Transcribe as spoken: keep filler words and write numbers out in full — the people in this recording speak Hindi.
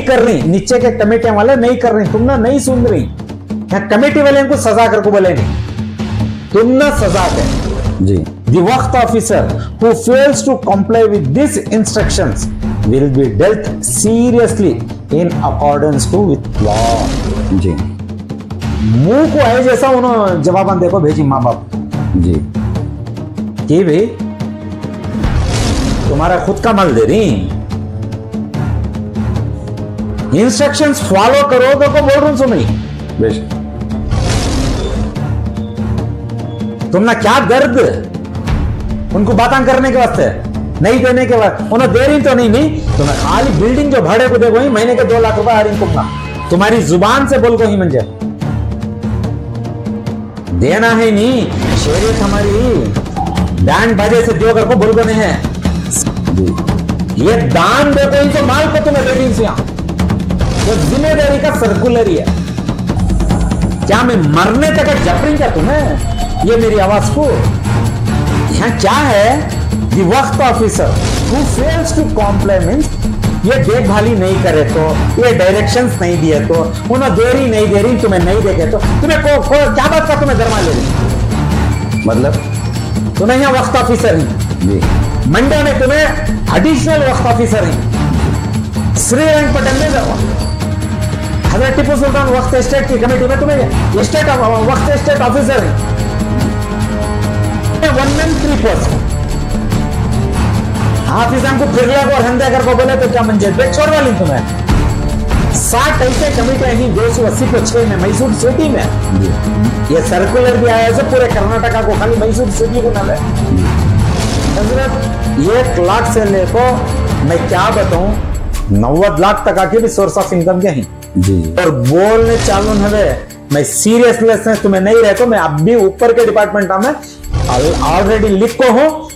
कर रही, नीचे के कमेटी वाले नहीं कर रही, तुम ना नहीं सुन रही। यहाँ कमेटी वाले इनको सजा करके बोले नहीं, तुम ना सजा दे जी। The वक्त officer who fails to comply with these instructions will be dealt seriously in accordance to with law जी। मुंह को है जैसा उन्होंने जवाब देखो भेजी माँ बाप जी कि भाई तुम्हारा खुद का माल दे रही, इंस्ट्रक्शंस फॉलो करो तो को बोल रहा हूं सुनी बेशक। तुम ना क्या दर्द उनको बातें करने के वास्ते नहीं देने के बाद उन्हें दे रही तो नहीं नहीं तुम्हें खाली बिल्डिंग जो भाड़े को देखो ही महीने के दो लाख रुपए आ रही तुम ना तुम्हारी जुबान से बोल को ही मंजे देना है नहीं। शरीयत हमारी बैंड बाजे से दो को बोल को नहीं है, ये दान दे तो ही तो माल को तुम्हें दे रही से तो जिम्मेदारी का सर्कुलर ही है। क्या मैं मरने तक जपरी क्या तुम्हें ये मेरी आवाज को? यहाँ क्या है? The वक्त officer who fails to comply means ये देखभाली नहीं करे तो, ये डायरेक्शंस नहीं दिए तो, उन्हें देरी नहीं दे रही, तुम्हें नहीं देखे तो तुम्हें को, को, क्या बात का तुम्हें दरमा ले रही? मतलब तुम्हें यहाँ वक्त ऑफिसर ही मंडे में तुम्हें एडिशनल वक्त ऑफिसर ही श्रीरंगपट्टनम में हजरत टीपू सुल्तान वक्त एस्टेट की कमेटी में तुम्हें एस्टेट वक्त एस्टेट ऑफिसर है one man three post. Hafiz को फिर और हंदे कर को बोले तो क्या मंजे बेच छोड़ वाली तुम्हें साठ ऐसे कमेटियां ही दो सौ अस्सी को छह में मैसूर सिटी में ये सर्कुलर भी आया है पूरे कर्नाटका को, खाली मैसूर सिटी को ना हजरत एक लाख से लेको मैं क्या बताऊं नब्बे लाख तक आके भी सोर्स ऑफ इनकम के हैं जी। और बोलने चालू है मैं सीरियसनेस तुम्हें नहीं रहता, मैं अब भी ऊपर के डिपार्टमेंट में ऑलरेडी लिख को हूं